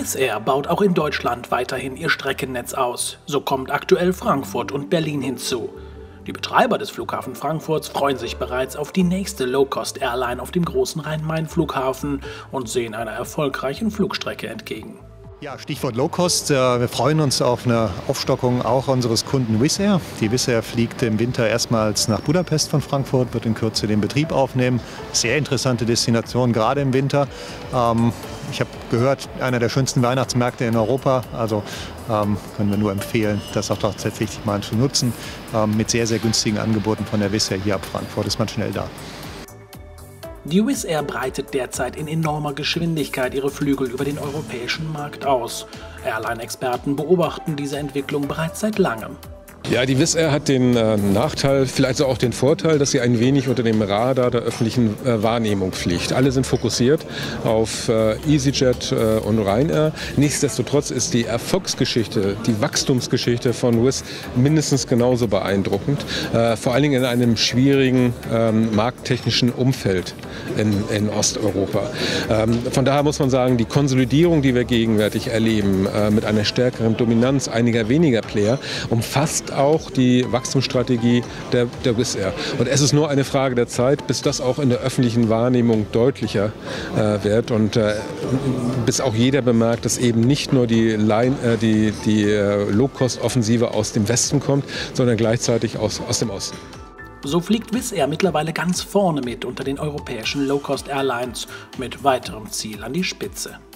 Wizz Air baut auch in Deutschland weiterhin ihr Streckennetz aus. So kommt aktuell Frankfurt und Berlin hinzu. Die Betreiber des Flughafen Frankfurts freuen sich bereits auf die nächste Low-Cost-Airline auf dem großen Rhein-Main-Flughafen und sehen einer erfolgreichen Flugstrecke entgegen. Ja, Stichwort Low-Cost. Wir freuen uns auf eine Aufstockung auch unseres Kunden Wizz Air. Die Wizz Air fliegt im Winter erstmals nach Budapest von Frankfurt, wird in Kürze den Betrieb aufnehmen. Sehr interessante Destination, gerade im Winter. Ich habe gehört, einer der schönsten Weihnachtsmärkte in Europa. Also können wir nur empfehlen, das auch tatsächlich mal zu nutzen. Mit sehr, sehr günstigen Angeboten von der Wizz Air hier ab Frankfurt ist man schnell da. Die Wizz Air breitet derzeit in enormer Geschwindigkeit ihre Flügel über den europäischen Markt aus. Airline-Experten beobachten diese Entwicklung bereits seit langem. Ja, die Wizz Air hat den Nachteil, vielleicht auch den Vorteil, dass sie ein wenig unter dem Radar der öffentlichen Wahrnehmung fliegt. Alle sind fokussiert auf EasyJet und Ryanair. Nichtsdestotrotz ist die Erfolgsgeschichte, die Wachstumsgeschichte von Wizz mindestens genauso beeindruckend. Vor allen Dingen in einem schwierigen markttechnischen Umfeld in Osteuropa. Von daher muss man sagen, die Konsolidierung, die wir gegenwärtig erleben, mit einer stärkeren Dominanz einiger weniger Player, umfasst auch die Wachstumsstrategie der Wizz Air. Und es ist nur eine Frage der Zeit, bis das auch in der öffentlichen Wahrnehmung deutlicher wird und bis auch jeder bemerkt, dass eben nicht nur die Low-Cost-Offensive aus dem Westen kommt, sondern gleichzeitig aus dem Osten. So fliegt Wizz Air mittlerweile ganz vorne mit unter den europäischen Low-Cost-Airlines mit weiterem Ziel an die Spitze.